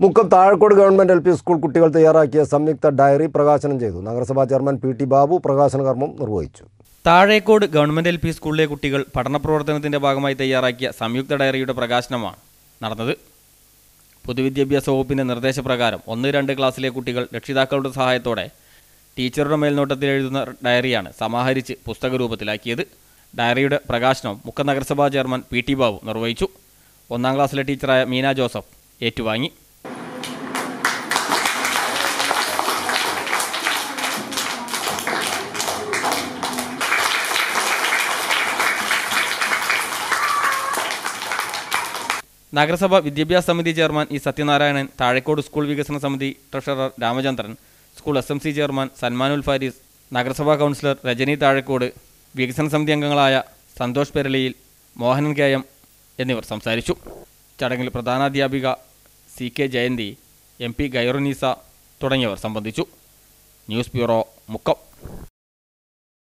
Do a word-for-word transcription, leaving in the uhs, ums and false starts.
Mukkam Thazhakode government L P school കുട്ടികൾ തയ്യാറാക്കിയ സംയുക്ത ഡയറി പ്രകാശനം ചെയ്തു. നഗരസഭാ ചെയർമാൻ പി ടി ബാബു പ്രകാശന കർമ്മം നിർവഹിച്ചു. താഴേക്കോട് ഗവൺമെന്റ് എൽ പി സ്കൂളിലെ കുട്ടികൾ പഠന പ്രവർത്തനത്തിന്റെ ഭാഗമായി തയ്യാറാക്കിയ സംയുക്ത ഡയറിയുടെ പ്രകാശനമാണ് നടന്നത്. പൊതുവിദ്യാഭ്യാസ വകുപ്പിന്റെ നിർദ്ദേശപ്രകാരം ഒന്ന് രണ്ട് ക്ലാസ്സിലെ കുട്ടികൾ രക്ഷിതാക്കളുടെ സഹായത്തോടെ ടീച്ചറുടെ മേൽനോട്ടത്തിൽ എഴുതുന്ന ഡയറിയാണ് സമാഹരിച്ച് പുസ്തക രൂപത്തിലാക്കിയത്. ഡയറിയുടെ പ്രകാശനം മുക്കം നഗരസഭാ ചെയർമാൻ പി ടി ബാബു നിർവഹിച്ചു. ഒന്നാം ക്ലാസ്സിലെ ടീച്ചറായ മീന ജോസഫ് ഏറ്റുവാങ്ങി. നഗരസഭ വിദ്യാഭ്യാസ സമിതി chairman E Sathyanarayanan, Thazhekode school വികസന സമിതി treasurer Ramachandran, school S M C chairman Salmanul Faris, നഗരസഭാ കൗൺസിലർ രജനി താഴേക്കോട്, വികസന സമിതി അംഗങ്ങളായ സന്തോഷ് പെരളിയിൽ, മോഹനൻ കെ എം എന്നിവർ സംസാരിച്ചു. ചടങ്ങിൽ പ്രധാനാധ്യാപിക C K Jayanthi, M P Khairunnisa തുടങ്ങിയവർ സംബന്ധിച്ചു. News bureau, Mukkam.